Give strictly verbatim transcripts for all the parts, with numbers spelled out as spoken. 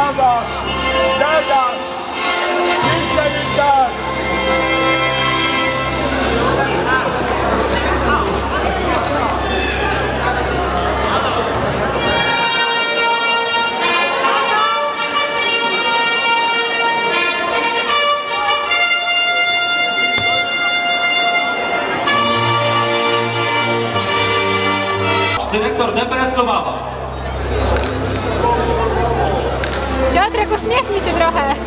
Lubawa! Teraz! Widzę i tak! Dyrektor D P S Lubawa. Piotrek, uśmiechnij się trochę.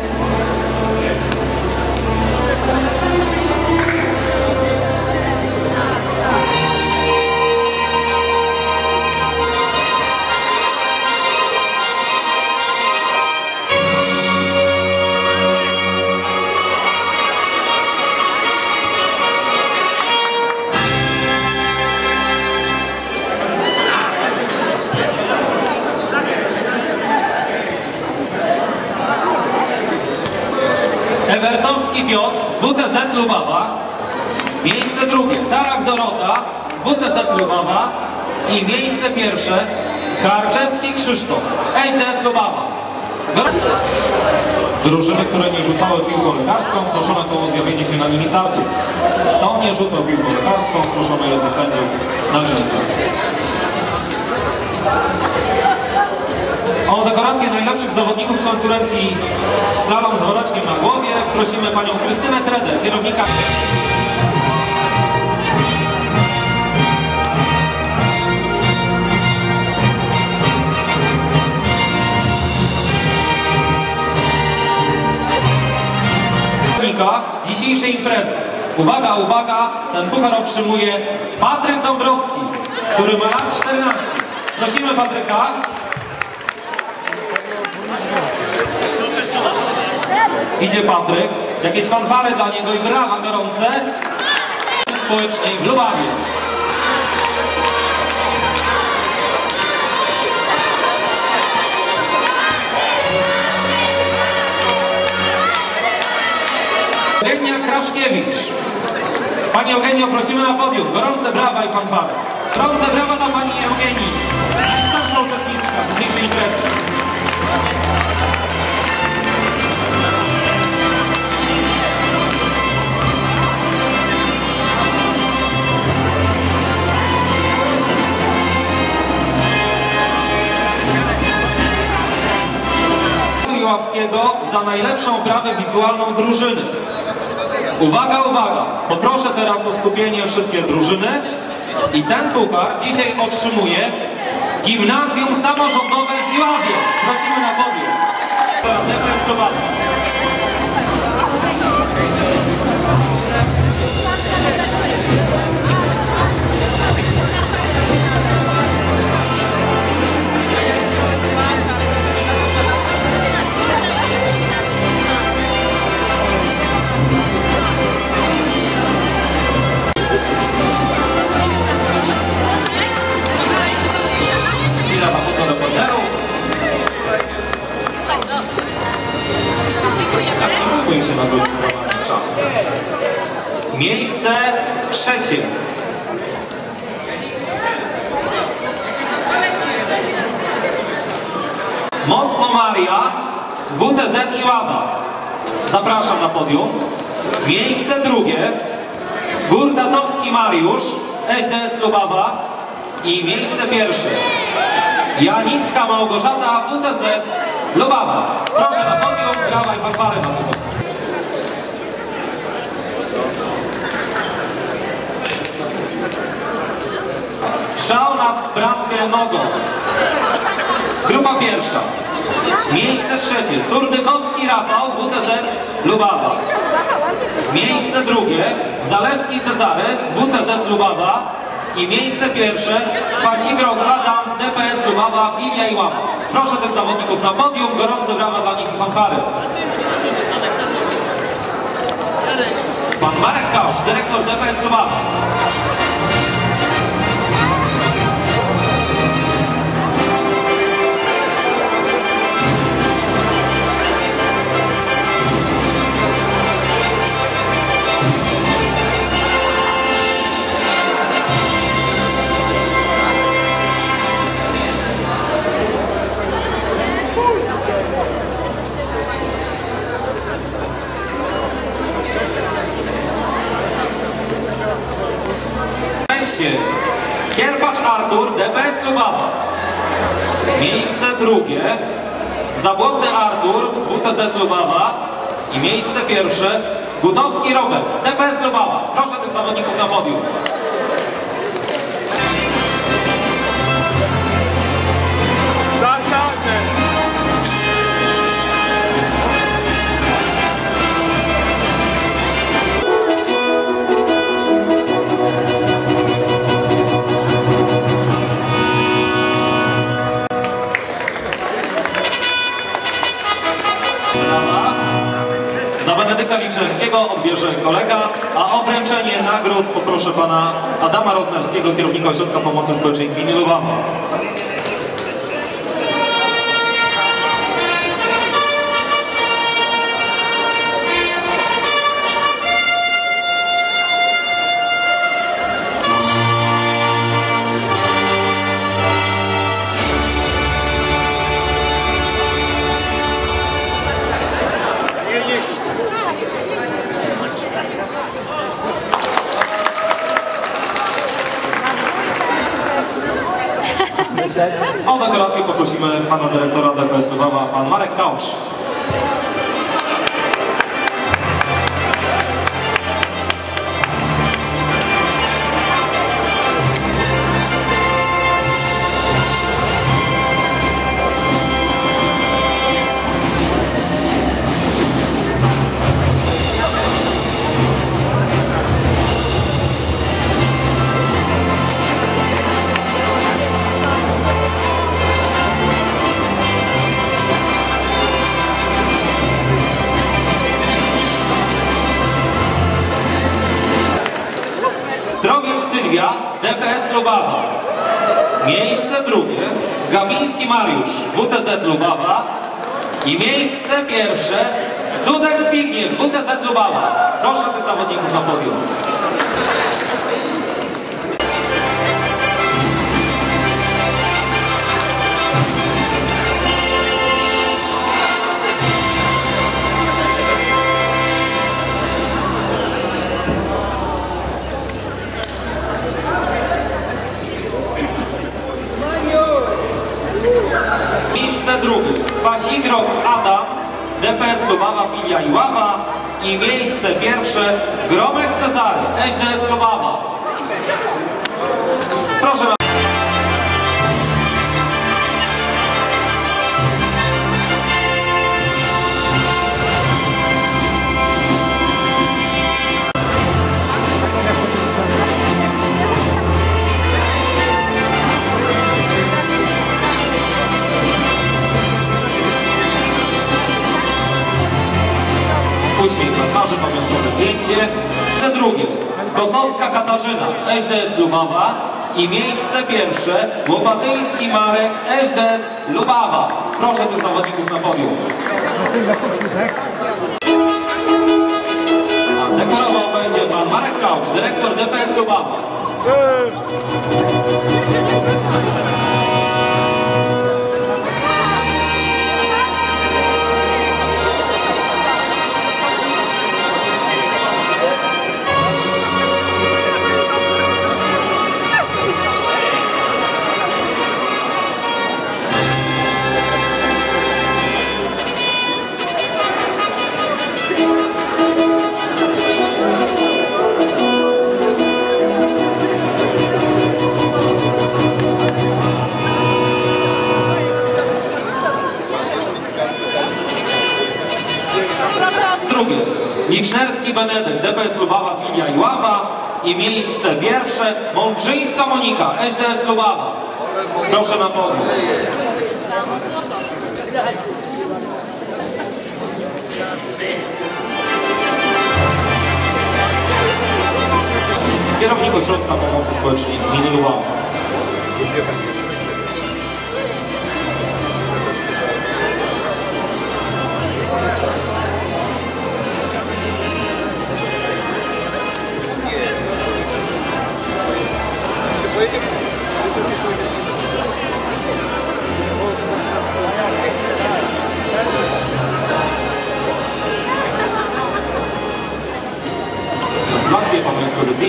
Ewertowski Piotr, W T Z Lubawa. Miejsce drugie, Tarak Dorota, W T Z Lubawa. I miejsce pierwsze, Karczewski Krzysztof, H D S Lubawa. Drużyny, które nie rzucały piłką lekarską, proszone są o zjawienie się na linii startu. Kto nie rzucał piłką lekarską, proszone jest do sędziów na linii startu. O dekorację najlepszych zawodników konkurencji slalom z woreczkiem na głowie prosimy panią Krystynę Treder, kierownika. dzisiejszej imprezy. Uwaga, uwaga, ten puchar otrzymuje Patryk Dąbrowski, który ma lat czternaście. Prosimy Patryka. Idzie Patryk. Jakieś fanfary dla niego i brawa gorące. Społecznej w Lubawie. Eugenia Kraszkiewicz. Pani Eugenio, prosimy na podium. Gorące brawa i fanfary. Gorące brawa dla pani Eugenii. Starsza uczestniczka dzisiejszej imprezy. Ławskiego za najlepszą oprawę wizualną drużyny. Uwaga, uwaga! Poproszę teraz o skupienie wszystkie drużyny i ten puchar dzisiaj otrzymuje Gimnazjum Samorządowe w Iławie. Prosimy na podium. Miejsce trzecie. Mocno Maria, W T Z Iława. Zapraszam na podium. Miejsce drugie. Gurtatowski Mariusz, S D S Lubawa. I miejsce pierwsze. Janicka Małgorzata, W T Z Lubawa. Proszę na podium, brawa i fanfary na tym postępie. Strzał na bramkę nogą. Grupa pierwsza. Miejsce trzecie. Surdykowski Rafał, W T Z Lubawa. Miejsce drugie. Zalewski Cezary, W T Z Lubawa. I miejsce pierwsze. Kwasigrok Adam, D P S Lubawa, Filia Iława. Proszę tych zawodników na podium. Gorące brawa dla nich i fanfary. Pan Marek Kaucz, dyrektor D P S Lubawa. Kierbacz Artur, D P S Lubawa. Miejsce drugie, Zabłodny Artur, W T Z Lubawa. I miejsce pierwsze, Gutowski Robert, D P S Lubawa. Proszę tych zawodników na podium. Za Benedykta Wilczewskiego odbierze kolega, a o wręczenie nagród poproszę pana Adama Roznerskiego, kierownika Ośrodka Pomocy Społecznej Gminy Lubawa. O dekorację poprosimy pana dyrektora D P S Lubawa, pan Marek Kaucz. Zdrowiec Sylwia, D P S Lubawa. Miejsce drugie, Gabiński Mariusz, W T Z Lubawa. I miejsce pierwsze, Dudek Zbigniew, W T Z Lubawa. Proszę tych zawodników na podium. Miejsce drugie, Wasidrok Adam, D P S Lubawa, filia Iława. I miejsce pierwsze, Gromek Cezary, S D S Lubawa. Proszę bardzo. Uśmiech na twarzy, pamiątkowe zdjęcie. Miejsce drugie, Kosowska Katarzyna, S D S Lubawa. I miejsce pierwsze, Łopatyński Marek, S D S Lubawa. Proszę tych zawodników na podium. A dekorował będzie pan Marek Kaucz, dyrektor D P S Lubawa. Drugie, Licznerski Benedykt, D P S Lubawa, filia Iława. I miejsce pierwsze, Mączyńska Monika, S D S Lubawa. Proszę na podium. Kierownik Ośrodka Pomocy Społecznej Gminy Lubawa.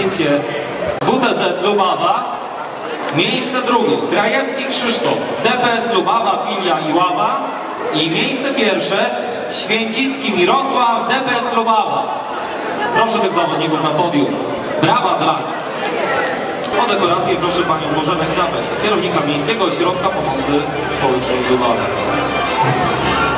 przyjęcie W T Z Lubawa. Miejsce drugie Grajewski Krzysztof, D P S Lubawa, filia Iława. I miejsce pierwsze Święcicki Mirosław, D P S Lubawa. Proszę tych zawodników na podium. Brawa dla nich. O dekorację proszę panią Bożenę Knapek, kierownika Miejskiego Ośrodka Pomocy Społecznej w Lubawie.